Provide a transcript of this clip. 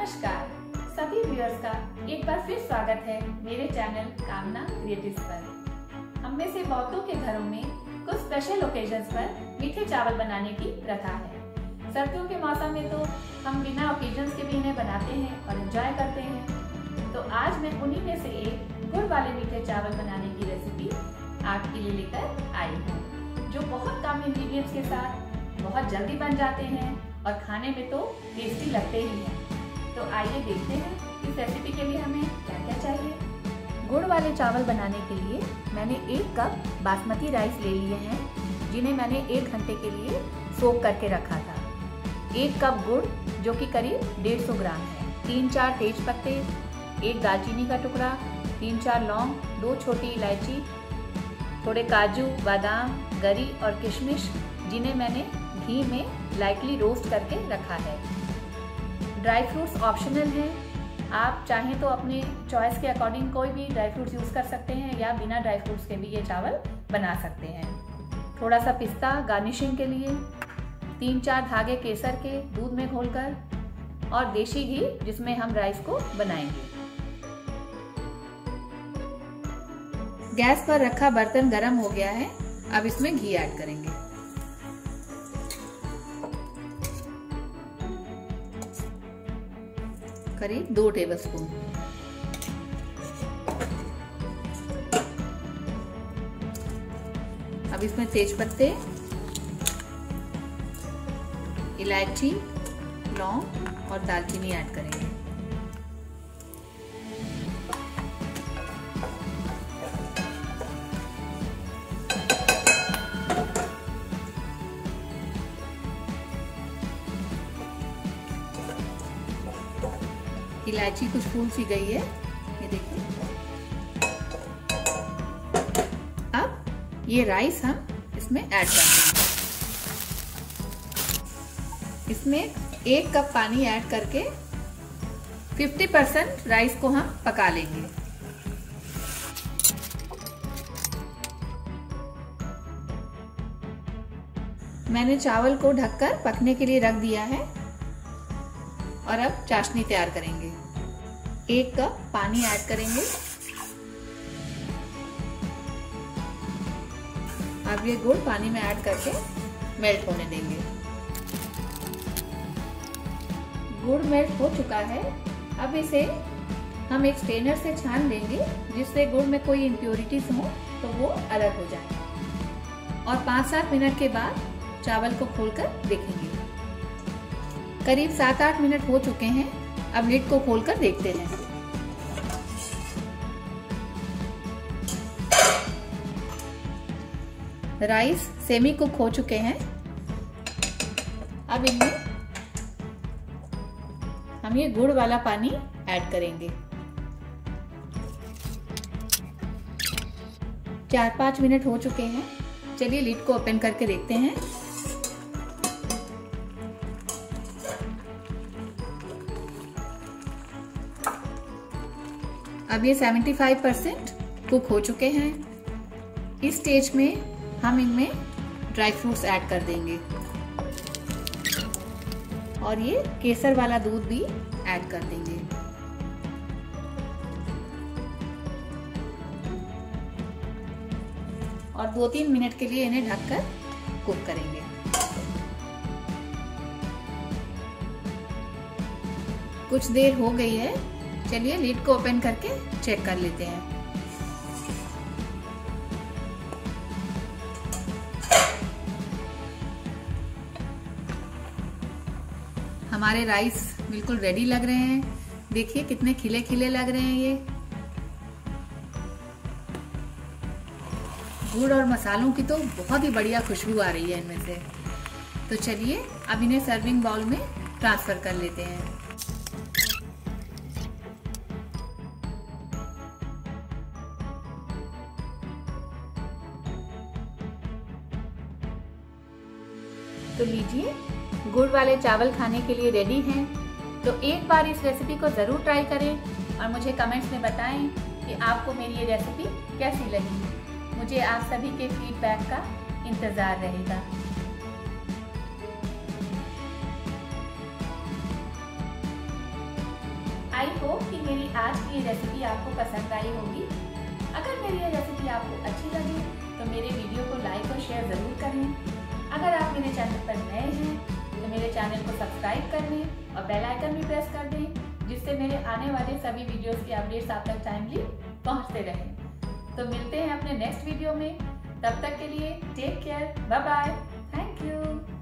नमस्कार सभी व्यूअर्स का एक बार फिर स्वागत है मेरे चैनल कामना क्रिएटिव्स पर। हम में से बहुतों के घरों में कुछ स्पेशल ओकेजन्स पर मीठे चावल बनाने की प्रथा है। सर्दियों के मौसम में तो हम बिना ओकेजन्स के भी इन्हें बनाते हैं और एंजॉय करते हैं। तो आज मैं उन्हीं में से एक गुड़ वाले मीठे चावल बनाने की रेसिपी आपके लिए लेकर आई हूँ, जो बहुत कम इंग्रेडिएंट्स के साथ बहुत जल्दी बन जाते हैं और खाने में तो टेस्टी लगते ही हैं। तो आइए देखते हैं इस रेसिपी के लिए हमें क्या क्या चाहिए। गुड़ वाले चावल बनाने के लिए मैंने 1 कप बासमती राइस ले लिए हैं, जिन्हें मैंने 1 घंटे के लिए सोक करके रखा था। 1 कप गुड़ जो कि करीब 150 ग्राम है, 3-4 तेज पत्ते, 1 दालचीनी का टुकड़ा, 3-4 लौंग, 2 छोटी इलायची, थोड़े काजू, बादाम, गरी और किशमिश, जिन्हें मैंने घी में लाइटली रोस्ट करके रखा है। ड्राई फ्रूट्स ऑप्शनल हैं, आप चाहें तो अपने चॉइस के अकॉर्डिंग कोई भी ड्राई फ्रूट्स यूज़ कर सकते हैं या बिना ड्राई फ्रूट्स के भी ये चावल बना सकते हैं। थोड़ा सा पिस्ता गार्निशिंग के लिए, 3-4 धागे केसर के दूध में घोलकर, और देसी घी जिसमें हम राइस को बनाएंगे। गैस पर रखा बर्तन गरम हो गया है, अब इसमें घी ऐड करेंगे। करीब 2 टेबलस्पून। अब इसमें तेज पत्ते, इलायची, लौंग और दालचीनी ऐड करेंगे। इलायची कुछ फूल सी गई है, ये देखिए। अब ये राइस हम इसमें ऐड कर देंगे। इसमें 1 कप पानी ऐड करके 50% राइस को हम पका लेंगे। मैंने चावल को ढककर पकने के लिए रख दिया है और अब चाशनी तैयार करेंगे। 1 कप पानी ऐड करेंगे। अब ये गुड़ पानी में ऐड करके मेल्ट होने देंगे। गुड़ मेल्ट हो चुका है, अब इसे हम एक स्ट्रेनर से छान लेंगे, जिससे गुड़ में कोई इम्प्योरिटीज हो तो वो अलग हो जाए। और 5-7 मिनट के बाद चावल को खोलकर देखेंगे। करीब 7-8 मिनट हो चुके हैं, अब लिड को खोलकर देखते हैं। राइस सेमी कुक हो चुके हैं। अब इनमें हम ये गुड़ वाला पानी ऐड करेंगे। 4-5 मिनट हो चुके हैं, चलिए लिड को ओपन करके देखते हैं। अब ये 75% कुक हो चुके हैं। इस स्टेज में हम इनमें ड्राई फ्रूट्स ऐड कर देंगे और ये केसर वाला दूध भी ऐड कर देंगे। और 2-3 मिनट के लिए इन्हें ढककर कुक करेंगे। कुछ देर हो गई है, चलिए लिड को ओपन करके चेक कर लेते हैं। हमारे राइस बिल्कुल रेडी लग रहे हैं। देखिए कितने खिले खिले लग रहे हैं। ये गुड़ और मसालों की तो बहुत ही बढ़िया खुशबू आ रही है इनमें से। तो चलिए अब इन्हें सर्विंग बाउल में ट्रांसफर कर लेते हैं। तो लीजिए, गुड़ वाले चावल खाने के लिए रेडी हैं। तो एक बार इस रेसिपी को ज़रूर ट्राई करें और मुझे कमेंट्स में बताएं कि आपको मेरी ये रेसिपी कैसी लगी। मुझे आप सभी के फीडबैक का इंतज़ार रहेगा। आई होप कि मेरी आज की ये रेसिपी आपको पसंद आई होगी। अगर मेरी ये रेसिपी आपको अच्छी लगी तो मेरे वीडियो को लाइक और शेयर ज़रूर करें। अगर आप मेरे चैनल पर नए हैं तो मेरे चैनल को सब्सक्राइब कर लें और बेल आइकन भी प्रेस कर दें, जिससे मेरे आने वाले सभी वीडियोस की अपडेट्स आप तक टाइमली पहुंचते रहें। तो मिलते हैं अपने नेक्स्ट वीडियो में। तब तक के लिए take care, bye bye, thank you.